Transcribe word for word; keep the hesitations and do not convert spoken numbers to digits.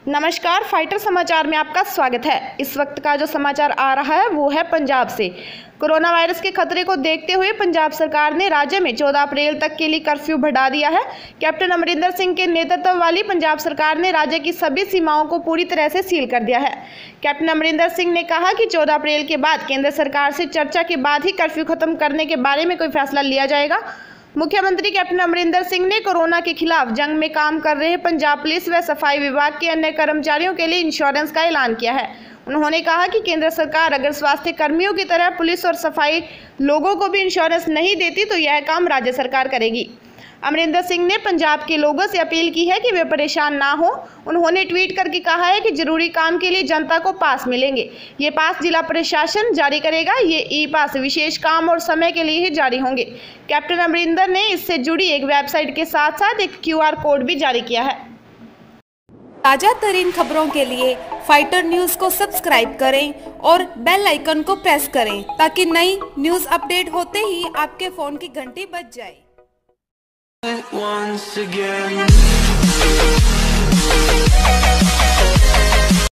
नमस्कार, फाइटर समाचार में आपका स्वागत है। इस वक्त का जो समाचार आ रहा है वो है पंजाब से। कोरोना वायरस के खतरे को देखते हुए पंजाब सरकार ने राज्य में चौदह अप्रैल तक के लिए कर्फ्यू बढ़ा दिया है। कैप्टन अमरिंदर सिंह के नेतृत्व वाली पंजाब सरकार ने राज्य की सभी सीमाओं को पूरी तरह से सील कर दिया है। कैप्टन अमरिंदर सिंह ने कहा कि चौदह अप्रैल के बाद केंद्र सरकार से चर्चा के बाद ही कर्फ्यू खत्म करने के बारे में कोई फैसला लिया जाएगा। मुख्यमंत्री कैप्टन अमरिंदर सिंह ने कोरोना के खिलाफ जंग में काम कर रहे पंजाब पुलिस व सफाई विभाग के अन्य कर्मचारियों के लिए इंश्योरेंस का ऐलान किया है। उन्होंने कहा कि केंद्र सरकार अगर स्वास्थ्य कर्मियों की तरह पुलिस और सफाई लोगों को भी इंश्योरेंस नहीं देती तो यह काम राज्य सरकार करेगी। अमरिंदर सिंह ने पंजाब के लोगों से अपील की है कि वे परेशान ना हो। उन्होंने ट्वीट करके कहा है कि जरूरी काम के लिए जनता को पास मिलेंगे। ये पास जिला प्रशासन जारी करेगा। ये ई पास विशेष काम और समय के लिए ही जारी होंगे। कैप्टन अमरिंदर ने इससे जुड़ी एक वेबसाइट के साथ साथ एक क्यू आर कोड भी जारी किया है। ताजा तरीन खबरों के लिए फाइटर न्यूज को सब्सक्राइब करें और बेल आइकन को प्रेस करें ताकि नई न्यूज अपडेट होते ही आपके फोन की घंटी बज जाए। Once again